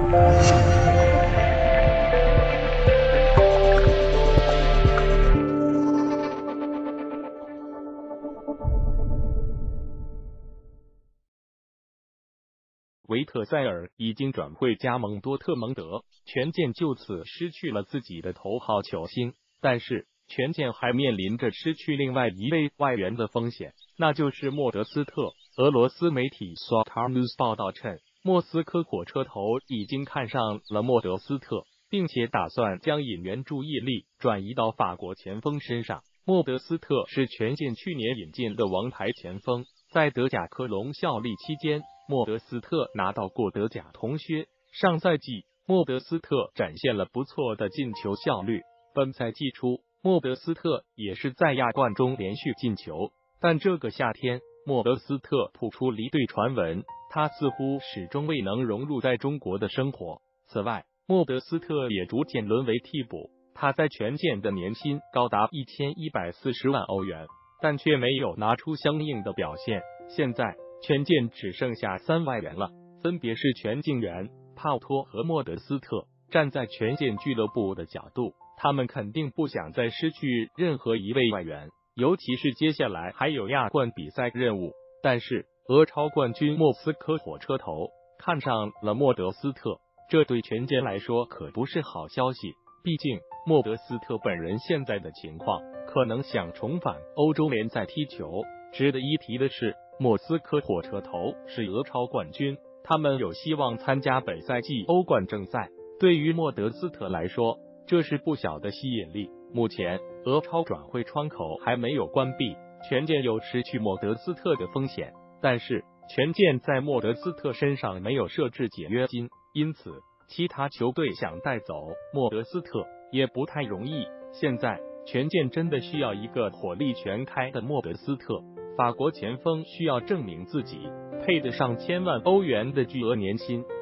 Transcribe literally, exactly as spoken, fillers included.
维特塞尔已经转会加盟多特蒙德，权健就此失去了自己的头号球星。但是权健还面临着失去另外一位外援的风险，那就是莫德斯特。俄罗斯媒体 Soccer News 报道称，莫斯科火车头已经看上了莫德斯特，并且打算将引援注意力转移到法国前锋身上。莫德斯特是权健去年引进的王牌前锋，在德甲科隆效力期间，莫德斯特拿到过德甲铜靴。上赛季，莫德斯特展现了不错的进球效率。本赛季初，莫德斯特也是在亚冠中连续进球，但这个夏天，莫德斯特扑出离队传闻，他似乎始终未能融入在中国的生活。此外，莫德斯特也逐渐沦为替补，他在权健的年薪高达一千一百四十万欧元，但却没有拿出相应的表现。现在权健只剩下三外援了，分别是全敬元、帕托和莫德斯特。站在权健俱乐部的角度，他们肯定不想再失去任何一位外援，尤其是接下来还有亚冠比赛任务。但是俄超冠军莫斯科火车头看上了莫德斯特，这对权健来说可不是好消息。毕竟莫德斯特本人现在的情况，可能想重返欧洲联赛踢球。值得一提的是，莫斯科火车头是俄超冠军，他们有希望参加本赛季欧冠正赛。对于莫德斯特来说，这是不小的吸引力。目前俄超转会窗口还没有关闭，权健有失去莫德斯特的风险，但是权健在莫德斯特身上没有设置解约金，因此其他球队想带走莫德斯特也不太容易。现在权健真的需要一个火力全开的莫德斯特，法国前锋需要证明自己配得上千万欧元的巨额年薪。